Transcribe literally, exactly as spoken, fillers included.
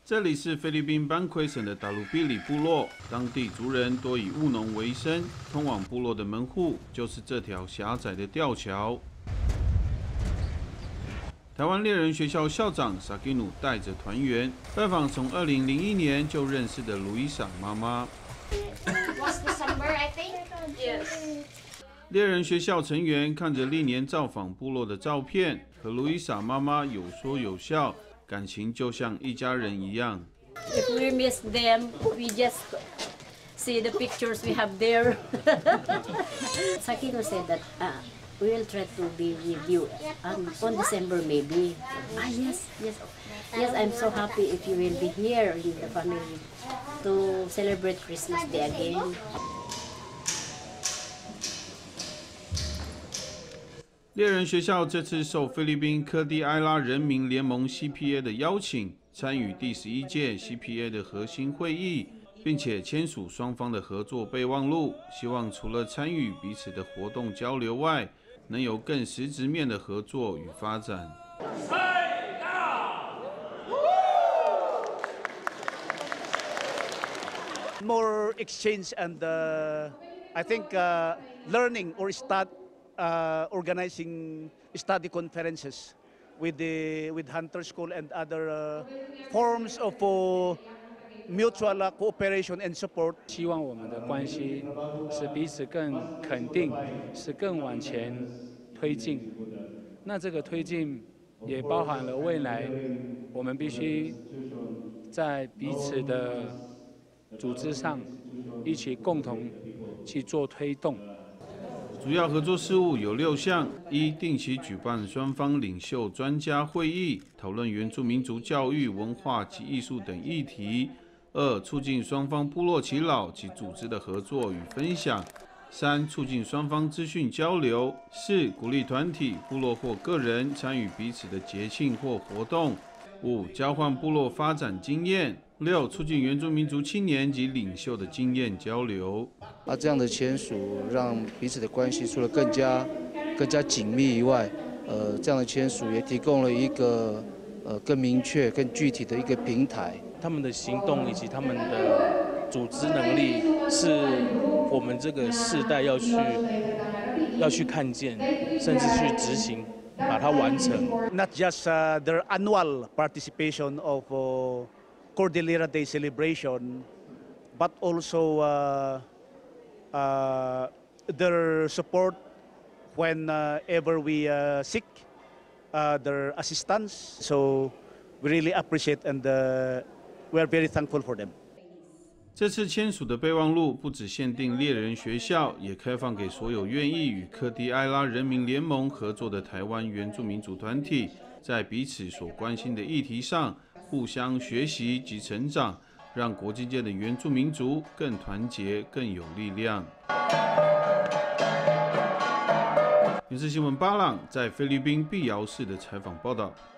这里是菲律宾班奎省的达鲁比里部落，当地族人多以务农为生，通往部落的门户就是这条狭窄的吊桥。台湾猎人学校校长萨基努带着团员拜访从二零零一年就认识的卢伊莎妈妈。 Was December, I think. Yes. 猎人学校成员看着历年造访部落的照片，和卢伊莎妈妈有说有笑，感情就像一家人一样。 If we miss them, we just see the pictures we have there. Sakino said that uh, we will try to be with you um, on December maybe. Ah yes, yes, yes. I'm so happy if you will be here in the family to celebrate Christmas Day again. 猎人学校这次受菲律宾科蒂埃拉人民联盟 C P A 的邀请，参与第十一届 C P A 的核心会议，并且签署双方的合作备忘录，希望除了参与彼此的活动交流外，能有更实质面的合作与发展。 More exchange and uh, I think uh, learning or start uh, organizing study conferences with the with Hunter School and other uh, forms of uh, mutual uh, cooperation and support. 希望我们的关系是彼此更肯定，是更往前推进。那这个推进也包含了未来，我们必须在彼此的组织上一起共同去做推动。 主要合作事务有六项：一、定期举办双方领袖专家会议，讨论原住民族教育、文化及艺术等议题；二、促进双方部落耆老及组织的合作与分享；三、促进双方资讯交流；四、鼓励团体、部落或个人参与彼此的节庆或活动；五、交换部落发展经验；六、促进原住民族青年及领袖的经验交流。 啊，这样的签署让彼此的关系除了更加更加紧密以外，呃，这样的签署也提供了一个呃更明确、更具体的一个平台。 他们的行动以及他们的组织能力，是我们这个世代要去要去看见，甚至去执行，把它完成。 Not just uh, their annual participation of uh, Cordillera Day celebration, but also uh, uh, their support whenever we uh, seek uh, their assistance. So we really appreciate and uh, we are very thankful for them. 这次签署的备忘录不只限定猎人学校，也开放给所有愿意与科蒂埃拉人民联盟合作的台湾原住民族团体，在彼此所关心的议题上互相学习及成长，让国际间的原住民族更团结、更有力量。原视新闻巴朗在菲律宾碧瑶市的采访报道。